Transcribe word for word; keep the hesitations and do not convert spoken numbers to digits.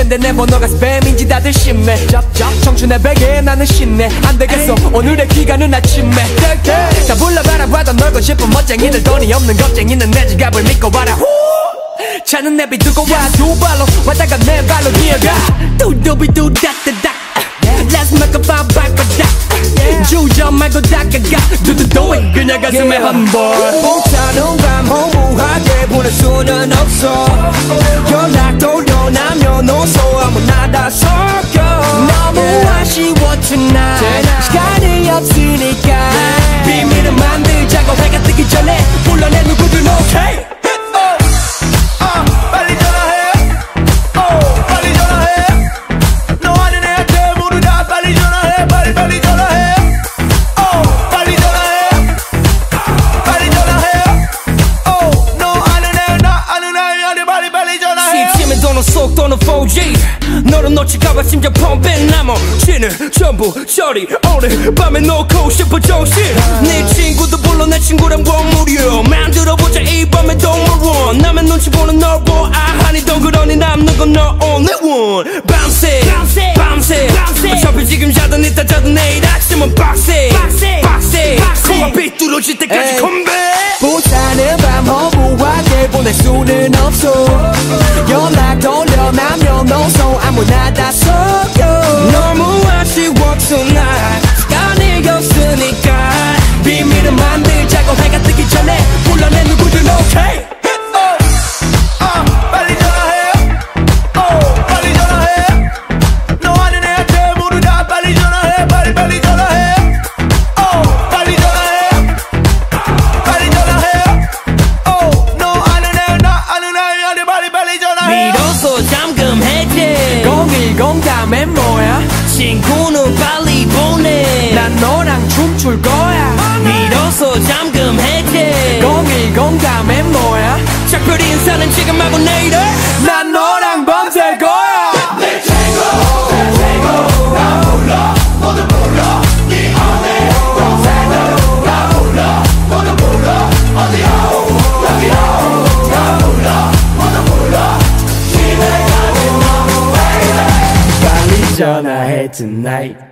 근데 내 번호가 스팸인지 다들 심해. 청춘의 베개에 나는 신내. 안되겠어 오늘의 기간은 아침에 다 불러봐라 봐도 놀고 싶은 멋쟁이들. 돈이 없는 겁쟁이는 내 지갑을 믿고 와라. 차는 내비 두고 와 두 발로 왔다가 내 발로 뛰어가. 뚜두비뚜다따닥 Let's make a pop back a dak 주저 말고 닦아가 Do the do it 그냥 가슴에 한번. 벅차는 밤 허무하게 보낼 수는 없어. 연락 돌려나면 어서 아무나 다 섞여. 너무 아쉬워 tonight 시간이 없으니까 비밀을 만들자고. 해가 뜨기 전에 불러내 누구든 okay. 속 또는 포지 너를 놓칠까봐 심장 펌핑 나머지는 전부 처리. 오늘 밤에 놓고 싶어 정신. 네 친구도 불러 내 친구랑 원무료 만들어보자 이 밤의 동물원. 남의 눈치 보는 널 보 아하니 덩그러니 남는 건 너 only one. 밤새 밤새 밤새 어차피 지금 자든 이따 자든 내일 아침은 빡세 빡세 코가 삐뚤어질 때까지 컴백. 보자는 밤 허무하게 보낼 수는 없어. 연락 돌려나면 어서 아무나 다 섞여. 너무 아쉬워 tonight 시간이 없으니까 비밀을 만들자고. 해가 뜨기 전에 불러내 누구든 okay. 잠금 해제 공일공 다음엔 뭐야? 친구는 빨리 보내. 난 너랑 춤출 거야. 밀어서 잠금 해제 공일공 다음엔 뭐야? 작별 인사는 지금 하고 내일은 난 너랑 밤샐 거야. 내 친구 내 친구 나 불러 모두 불러 네 안에 밤새도록 나 불러 모두 불러 어디야 여기야 나 불러 모두 불러 집에 가는 너무 왜 이래. 빨리 전화해 tonight.